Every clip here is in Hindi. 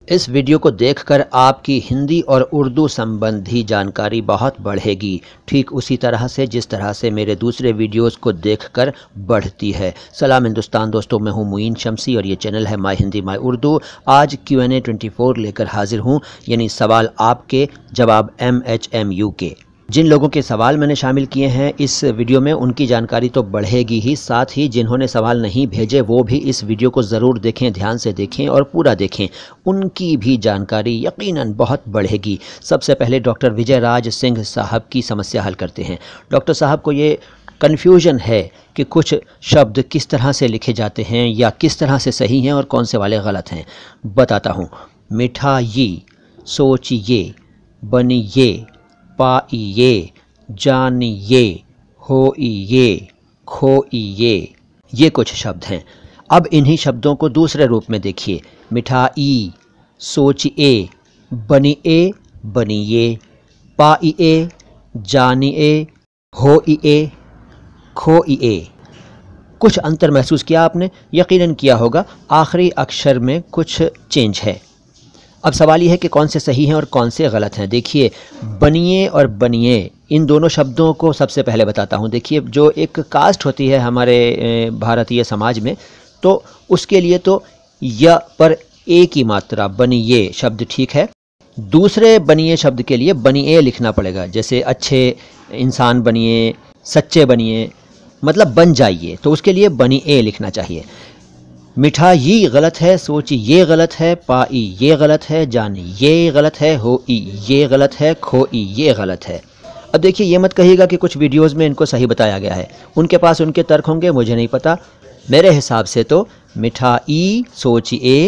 इस वीडियो को देखकर आपकी हिंदी और उर्दू संबंधी जानकारी बहुत बढ़ेगी, ठीक उसी तरह से जिस तरह से मेरे दूसरे वीडियोस को देखकर बढ़ती है। सलाम हिंदुस्तान दोस्तों, मैं हूं मुईन शमसी और ये चैनल है माय हिंदी माय उर्दू। आज Q&A 24 लेकर हाजिर हूं, यानी सवाल आपके जवाब MHMU के। जिन लोगों के सवाल मैंने शामिल किए हैं इस वीडियो में उनकी जानकारी तो बढ़ेगी ही, साथ ही जिन्होंने सवाल नहीं भेजे वो भी इस वीडियो को ज़रूर देखें, ध्यान से देखें और पूरा देखें, उनकी भी जानकारी यकीनन बहुत बढ़ेगी। सबसे पहले डॉक्टर विजय राज सिंह साहब की समस्या हल करते हैं। डॉक्टर साहब को ये कन्फ्यूजन है कि कुछ शब्द किस तरह से लिखे जाते हैं या किस तरह से सही हैं और कौन से वाले गलत हैं। बताता हूँ। मिठाई, सोचिए, बनिए, पाइए, जानिए, होइए, खोइए, ये कुछ शब्द हैं। अब इन्हीं शब्दों को दूसरे रूप में देखिए। मिठाई, सोचिए, बनिए, बनिए, पाइए, जानिए, होइए, खोइए। कुछ अंतर महसूस किया आपने? यकीनन किया होगा। आखिरी अक्षर में कुछ चेंज है। अब सवाल ये है कि कौन से सही हैं और कौन से गलत हैं। देखिए, बनिए और बनिए, इन दोनों शब्दों को सबसे पहले बताता हूँ। देखिए, जो एक कास्ट होती है हमारे भारतीय समाज में, तो उसके लिए तो य पर ए की मात्रा, बनिए शब्द ठीक है। दूसरे बनिए शब्द के लिए बनिए लिखना पड़ेगा। जैसे अच्छे इंसान बनिए, सच्चे बनिए, मतलब बन जाइए, तो उसके लिए बनिए लिखना चाहिए। मिठाई गलत है, सोची ये गलत है, पाई ये गलत है, जानी ये गलत है, होई ये गलत है, खोई ये गलत है। अब देखिए, ये मत कहिएगा कि कुछ वीडियोस में इनको सही बताया गया है। उनके पास उनके तर्क होंगे, मुझे नहीं पता। मेरे हिसाब से तो मिठाई, सोचिए,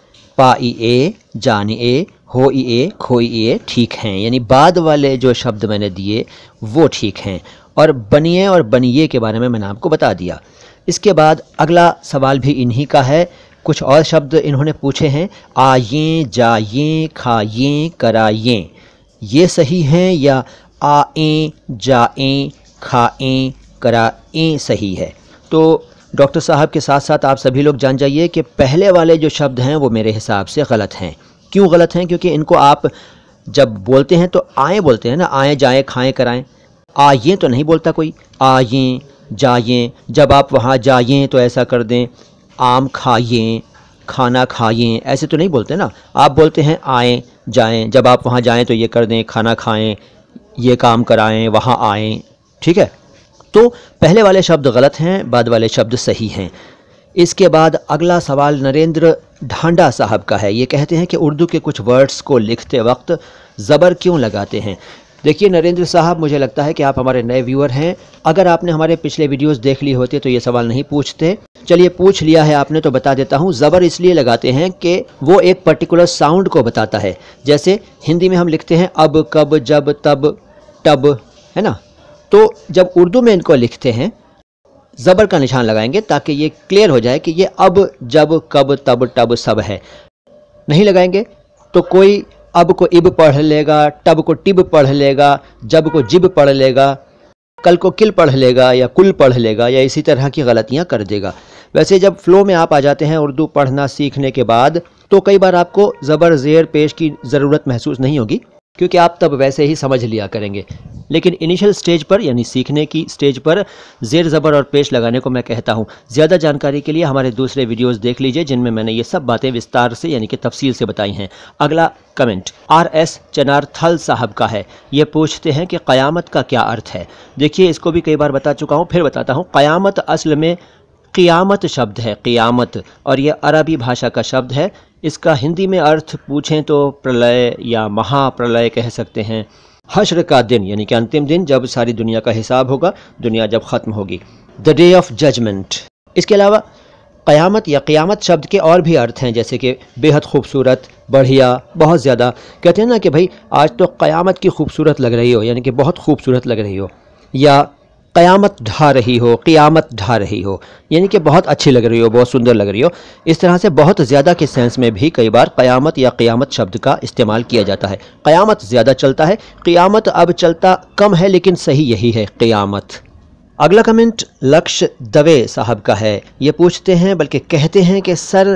पाइए, जानिए, होइए, खोइए ठीक हैं, यानी बाद वाले जो शब्द मैंने दिए वो ठीक हैं। और बनिए और बनिए के बारे में मैंने आपको बता दिया। इसके बाद अगला सवाल भी इन्हीं का है। कुछ और शब्द इन्होंने पूछे हैं। आइए, जाइए, खाइए, कराइए, ये सही हैं या आएँ, जाएँ, खाएँ, कराएँ सही है? तो डॉक्टर साहब के साथ साथ आप सभी लोग जान जाइए कि पहले वाले जो शब्द हैं वो मेरे हिसाब से गलत हैं। क्यों गलत हैं? क्योंकि इनको आप जब बोलते हैं तो आएँ बोलते हैं ना, आएँ, जाएँ, खाएँ, कराएँ। आइए तो नहीं बोलता कोई। आइए, जाइए, जब आप वहाँ जाइए तो ऐसा कर दें, आम खाइए, खाना खाइए, ऐसे तो नहीं बोलते ना। आप बोलते हैं आएँ, जाएँ, जब आप वहाँ जाएँ तो ये कर दें, खाना खाएँ, ये काम कराएँ, वहाँ आएँ, ठीक है। तो पहले वाले शब्द गलत हैं, बाद वाले शब्द सही हैं। इसके बाद अगला सवाल नरेंद्र ढांडा साहब का है। ये कहते हैं कि उर्दू के कुछ वर्ड्स को लिखते वक्त ज़बर क्यों लगाते हैं? देखिए नरेंद्र साहब, मुझे लगता है कि आप हमारे नए व्यूअर हैं। अगर आपने हमारे पिछले वीडियोस देख लिए होते तो ये सवाल नहीं पूछते। चलिए, पूछ लिया है आपने तो बता देता हूँ। ज़बर इसलिए लगाते हैं कि वो एक पर्टिकुलर साउंड को बताता है। जैसे हिंदी में हम लिखते हैं अब, कब, जब, तब, टब, है ना। तो जब उर्दू में इनको लिखते हैं ज़बर का निशान लगाएंगे ताकि ये क्लियर हो जाए कि ये अब, जब, कब, तब, टब सब है। नहीं लगाएंगे तो कोई अब को इब पढ़ लेगा, टब को टिब पढ़ लेगा, जब को जिब पढ़ लेगा, कल को किल पढ़ लेगा या कुल पढ़ लेगा, या इसी तरह की गलतियां कर देगा। वैसे जब फ्लो में आप आ जाते हैं उर्दू पढ़ना सीखने के बाद, तो कई बार आपको ज़बर ज़ेर पेश की ज़रूरत महसूस नहीं होगी, क्योंकि आप तब वैसे ही समझ लिया करेंगे। लेकिन इनिशियल स्टेज पर, यानी सीखने की स्टेज पर, ज़ेर ज़बर और पेश लगाने को मैं कहता हूँ। ज़्यादा जानकारी के लिए हमारे दूसरे वीडियोस देख लीजिए, जिनमें मैंने ये सब बातें विस्तार से यानी कि तफसील से बताई हैं। अगला कमेंट RS चनारथल साहब का है। ये पूछते हैं कि क़यामत का क्या अर्थ है। देखिए, इसको भी कई बार बता चुका हूँ, फिर बताता हूँ। क़यामत असल में क़ियामत शब्द है, क़ियामत, और ये अरबी भाषा का शब्द है। इसका हिंदी में अर्थ पूछें तो प्रलय या महाप्रलय कह सकते हैं। हश्र का दिन, यानी कि अंतिम दिन, जब सारी दुनिया का हिसाब होगा, दुनिया जब ख़त्म होगी, द डे ऑफ जजमेंट। इसके अलावा क़यामत या क़ियामत शब्द के और भी अर्थ हैं, जैसे कि बेहद खूबसूरत, बढ़िया, बहुत ज़्यादा। कहते हैं ना कि भाई आज तो क़यामत की खूबसूरत लग रही हो, यानी कि बहुत खूबसूरत लग रही हो, या क़यामत ढा रही हो, क़ियामत ढा रही हो, यानी कि बहुत अच्छी लग रही हो, बहुत सुंदर लग रही हो। इस तरह से बहुत ज़्यादा के सेंस में भी कई बार क़यामत या क़ियामत शब्द का इस्तेमाल किया जाता है। क़यामत ज़्यादा चलता है, क़ियामत अब चलता कम है, लेकिन सही यही है, क़ियामत। अगला कमेंट लक्ष्य दवे साहब का है। ये पूछते हैं, बल्कि कहते हैं कि सर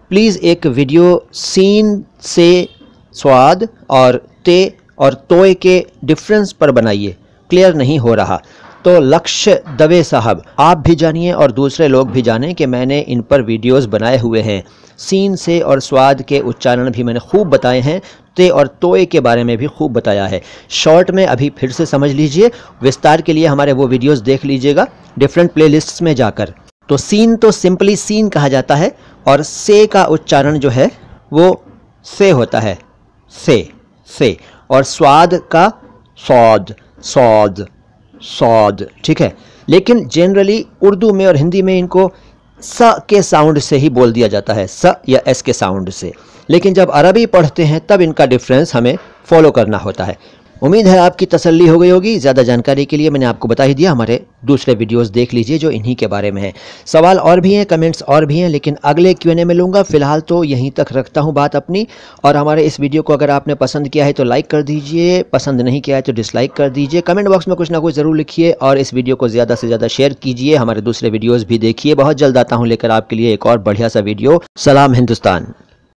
प्लीज़ एक वीडियो सीन से स्वाद और ते और तोय के डिफरेंस पर बनाइए, क्लियर नहीं हो रहा। तो लक्ष्य दवे साहब, आप भी जानिए और दूसरे लोग भी जानें कि मैंने इन पर वीडियोस बनाए हुए हैं। सीन से और स्वाद के उच्चारण भी मैंने खूब बताए हैं, ते और तोय के बारे में भी खूब बताया है। शॉर्ट में अभी फिर से समझ लीजिए, विस्तार के लिए हमारे वो वीडियोस देख लीजिएगा डिफरेंट प्लेलिस्ट्स में जाकर। तो सीन तो सिंपली सीन कहा जाता है और से का उच्चारण जो है वो से होता है, से और स्वाद का सौद, सौद, सौद, ठीक है। लेकिन जनरली उर्दू में और हिंदी में इनको स के साउंड से ही बोल दिया जाता है, स या एस के साउंड से। लेकिन जब अरबी पढ़ते हैं तब इनका डिफरेंस हमें फॉलो करना होता है। उम्मीद है आपकी तसल्ली हो गई होगी। ज़्यादा जानकारी के लिए मैंने आपको बता ही दिया, हमारे दूसरे वीडियोस देख लीजिए जो इन्हीं के बारे में है। सवाल और भी हैं, कमेंट्स और भी हैं, लेकिन अगले Q&A में लूँगा। फ़िलहाल तो यहीं तक रखता हूँ बात अपनी। और हमारे इस वीडियो को अगर आपने पसंद किया है तो लाइक कर दीजिए, पसंद नहीं किया है तो डिसलाइक कर दीजिए। कमेंट बॉक्स में कुछ ना कुछ ज़रूर लिखिए और इस वीडियो को ज़्यादा से ज़्यादा शेयर कीजिए। हमारे दूसरे वीडियोज़ भी देखिए। बहुत जल्द आता हूँ लेकर आपके लिए एक और बढ़िया सा वीडियो। सलाम हिंदुस्तान।